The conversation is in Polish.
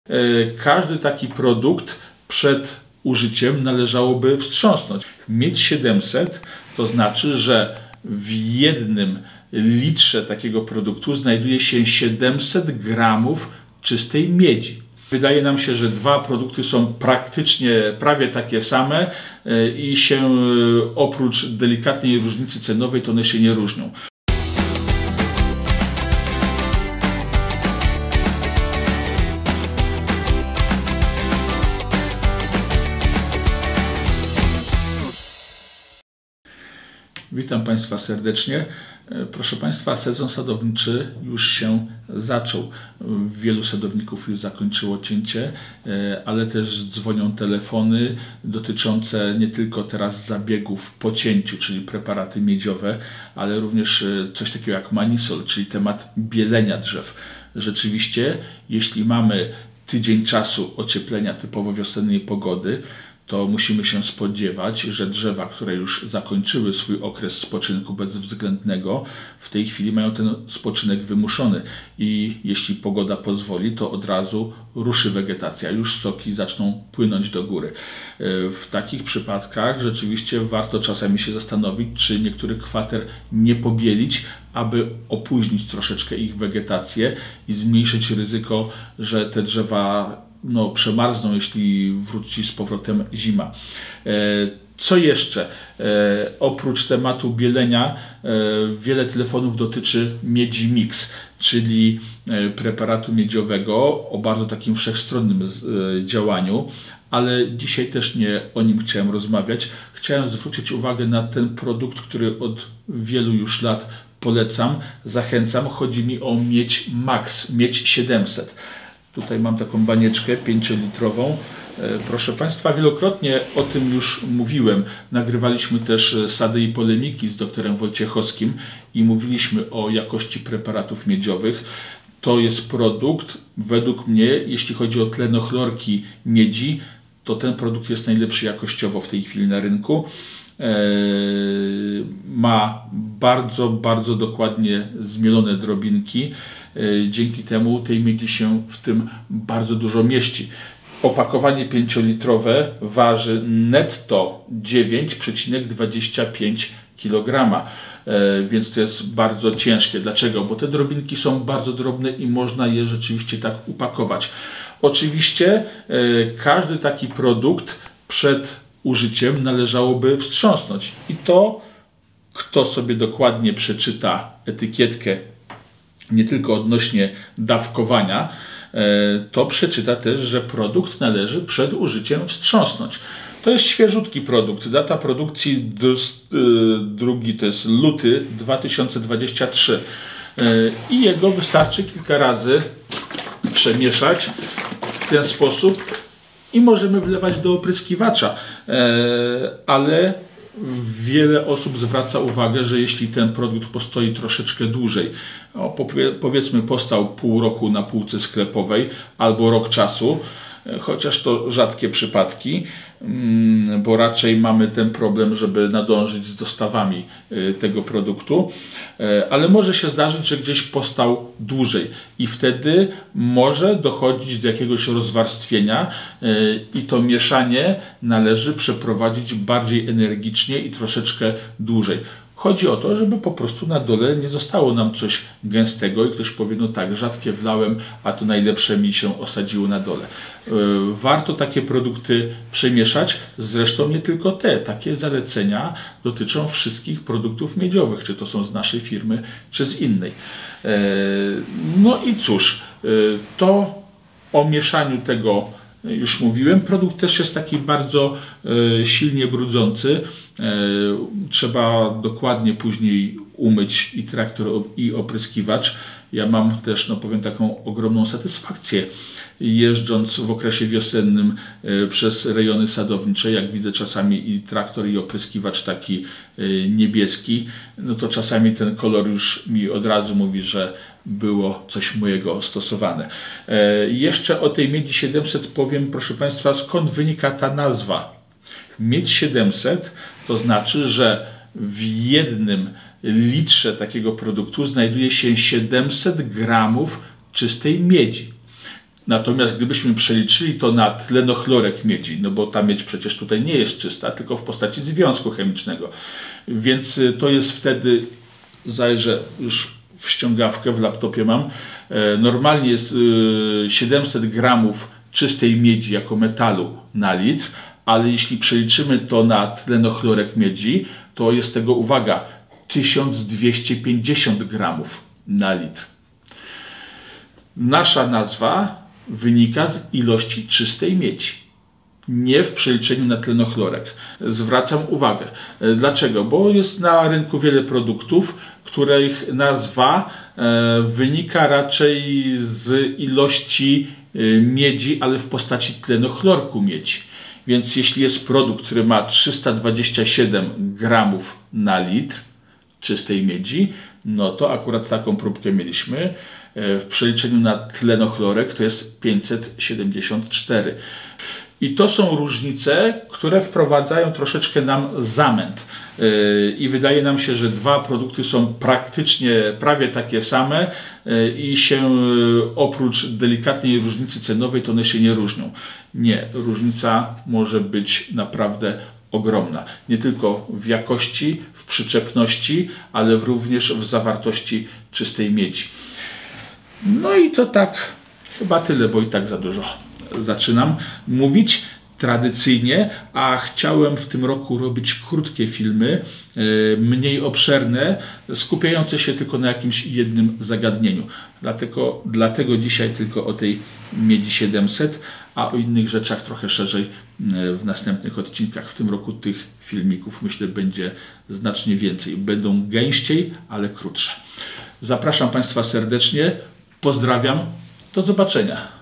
Każdy taki produkt przed użyciem należałoby wstrząsnąć. Miedź 700 to znaczy, że w jednym litrze takiego produktu znajduje się 700 gramów czystej miedzi. Wydaje nam się, że dwa produkty są praktycznie prawie takie same i się oprócz delikatnej różnicy cenowej to one się nie różnią. Witam Państwa serdecznie. Proszę Państwa, sezon sadowniczy już się zaczął. Wielu sadowników już zakończyło cięcie, ale też dzwonią telefony dotyczące nie tylko teraz zabiegów po cięciu, czyli preparaty miedziowe, ale również coś takiego jak manisol, czyli temat bielenia drzew. Rzeczywiście, jeśli mamy tydzień czasu ocieplenia typowo wiosennej pogody, to musimy się spodziewać, że drzewa, które już zakończyły swój okres spoczynku bezwzględnego, w tej chwili mają ten spoczynek wymuszony i jeśli pogoda pozwoli, to od razu ruszy wegetacja, już soki zaczną płynąć do góry. W takich przypadkach rzeczywiście warto czasami się zastanowić, czy niektórych kwater nie pobielić, aby opóźnić troszeczkę ich wegetację i zmniejszyć ryzyko, że te drzewa przemarzną, jeśli wróci z powrotem zima. Co jeszcze? Oprócz tematu bielenia, wiele telefonów dotyczy miedzi mix, czyli preparatu miedziowego o bardzo takim wszechstronnym działaniu, ale dzisiaj też nie o nim chciałem rozmawiać. Chciałem zwrócić uwagę na ten produkt, który od wielu już lat polecam, zachęcam. Chodzi mi o miedź Max, miedź 700. Tutaj mam taką banieczkę 5-litrową. Proszę Państwa, wielokrotnie o tym już mówiłem. Nagrywaliśmy też sady i polemiki z doktorem Wojciechowskim i mówiliśmy o jakości preparatów miedziowych. To jest produkt, według mnie, jeśli chodzi o tlenochlorki miedzi, to ten produkt jest najlepszy jakościowo w tej chwili na rynku. Ma bardzo dokładnie zmielone drobinki. Dzięki temu tej miedzi się w tym bardzo dużo mieści. Opakowanie 5-litrowe waży netto 9,25 kg, więc to jest bardzo ciężkie. Dlaczego? Bo te drobinki są bardzo drobne i można je rzeczywiście tak upakować. Oczywiście każdy taki produkt przed użyciem należałoby wstrząsnąć i to, kto sobie dokładnie przeczyta etykietkę nie tylko odnośnie dawkowania, to przeczyta też, że produkt należy przed użyciem wstrząsnąć. To jest świeżutki produkt. Data produkcji drugi to jest luty 2023 i jego wystarczy kilka razy przemieszać w ten sposób i możemy wlewać do opryskiwacza, ale wiele osób zwraca uwagę, że jeśli ten produkt postoi troszeczkę dłużej, powiedzmy postał pół roku na półce sklepowej albo rok czasu, chociaż to rzadkie przypadki, bo raczej mamy ten problem, żeby nadążyć z dostawami tego produktu, ale może się zdarzyć, że gdzieś postał dłużej i wtedy może dochodzić do jakiegoś rozwarstwienia i to mieszanie należy przeprowadzić bardziej energicznie i troszeczkę dłużej. Chodzi o to, żeby po prostu na dole nie zostało nam coś gęstego i ktoś powie, no tak, rzadkie wlałem, a to najlepsze mi się osadziło na dole. Warto takie produkty przemieszać, zresztą nie tylko te. Takie zalecenia dotyczą wszystkich produktów miedziowych, czy to są z naszej firmy, czy z innej. No i cóż, to o mieszaniu tego już mówiłem. Produkt też jest taki bardzo silnie brudzący. Trzeba dokładnie później umyć i traktor, i opryskiwacz. Ja mam też, powiem, taką ogromną satysfakcję jeżdżąc w okresie wiosennym przez rejony sadownicze, jak widzę czasami i traktor, i opryskiwacz taki niebieski, no to czasami ten kolor już mi od razu mówi, że było coś mojego stosowane. Jeszcze o tej miedzi 700 powiem, proszę Państwa, skąd wynika ta nazwa. Miedź 700 to znaczy, że w jednym litrze takiego produktu znajduje się 700 gramów czystej miedzi. Natomiast gdybyśmy przeliczyli to na tlenochlorek miedzi, no bo ta miedź przecież tutaj nie jest czysta, tylko w postaci związku chemicznego. Więc to jest wtedy, zajrzę już w ściągawkę, w laptopie mam, normalnie jest 700 gramów czystej miedzi jako metalu na litr, ale jeśli przeliczymy to na tlenochlorek miedzi, to jest tego, uwaga, 1250 gramów na litr. Nasza nazwa wynika z ilości czystej miedzi, nie w przeliczeniu na tlenochlorek. Zwracam uwagę. Dlaczego? Bo jest na rynku wiele produktów, których nazwa wynika raczej z ilości miedzi, ale w postaci tlenochlorku miedzi. Więc jeśli jest produkt, który ma 327 gramów na litr czystej miedzi, no to akurat taką próbkę mieliśmy. W przeliczeniu na tlenochlorek to jest 574. I to są różnice, które wprowadzają troszeczkę nam zamęt. I wydaje nam się, że dwa produkty są praktycznie prawie takie same i się oprócz delikatnej różnicy cenowej to one się nie różnią. Nie, różnica może być naprawdę ogromna. Nie tylko w jakości, w przyczepności, ale również w zawartości czystej miedzi. No i to tak chyba tyle, bo i tak za dużo zaczynam mówić tradycyjnie, a chciałem w tym roku robić krótkie filmy, mniej obszerne, skupiające się tylko na jakimś jednym zagadnieniu. Dlatego dzisiaj tylko o tej miedzi 700, a o innych rzeczach trochę szerzej w następnych odcinkach. W tym roku tych filmików, myślę, będzie znacznie więcej. Będą gęściej, ale krótsze. Zapraszam Państwa serdecznie. Pozdrawiam. Do zobaczenia.